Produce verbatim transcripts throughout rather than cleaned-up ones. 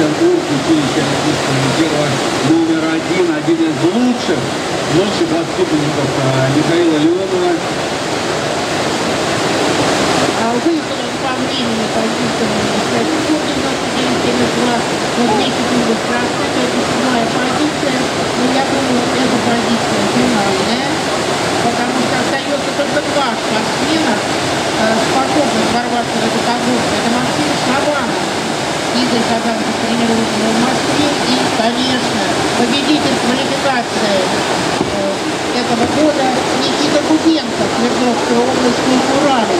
Санкт-Петербург, училище Олимпийского резерва номер один, один из лучших лучших воспитанников Михаила Леонова. Выехал он по времени позиционному девяносто девять семьдесят два, вот две секунды страшно, это седьмая позиция, но я думаю, эта позиция финальная, потому что остается только два спортсмена, способных ворваться в эту таблицу. Это Максим Шабанов, Игорь Казанцев тренируется в Москве, и, конечно, победитель квалификации этого года Никита Губенко, Свердловская область, Урала.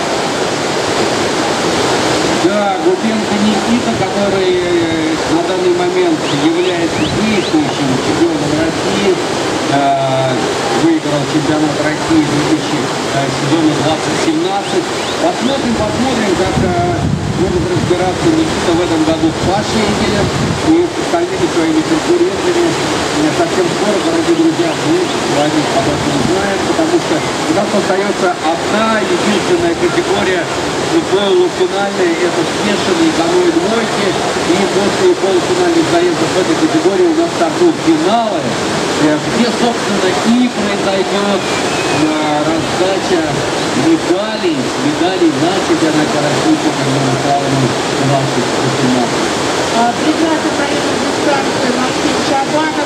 Да, Губенко Никита, который на данный момент является действующим чемпионом России, выиграл чемпионат России сезона двадцать семнадцать. Посмотрим, посмотрим, как будет разбираться Никита в этом году с Пашей и с остальными своими конкурентами. Совсем скоро, дорогие друзья, мы с вами об этом узнаем, потому что у нас остается одна единственная категория полуфинальная, это смешанные каноэ двойки, и после полуфинальных заездов в этой категории у нас стартуют финалы, где, собственно, и произойдет раздача медалей, медалей на чемпионате России по международному плаванию двадцать восемнадцать. Прекрасно проехал дистанцию Максим Шабанов.